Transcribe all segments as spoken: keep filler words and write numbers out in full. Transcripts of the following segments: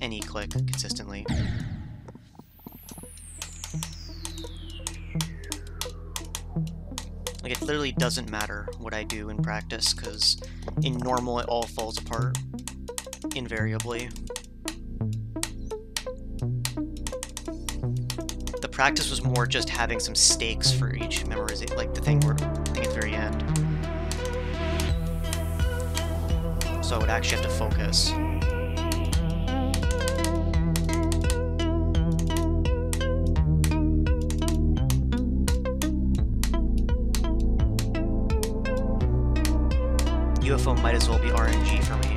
any click consistently. Like, it literally doesn't matter what I do in practice, because in normal it all falls apart, invariably. The practice was more just having some stakes for each memorization, like the thing where, thing at the very end. So I would actually have to focus. U F O might as well be R N G for me.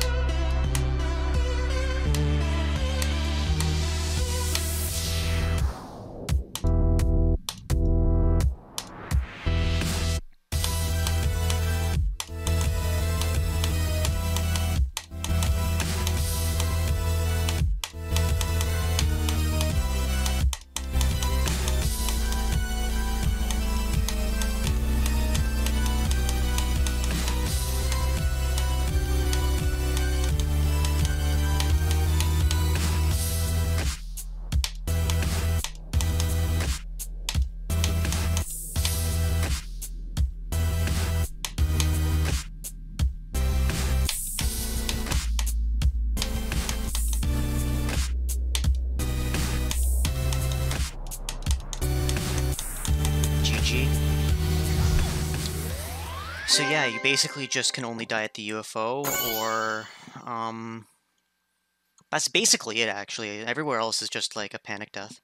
So yeah, you basically just can only die at the U F O, or, um... that's basically it, actually. Everywhere else is just, like, a panic death.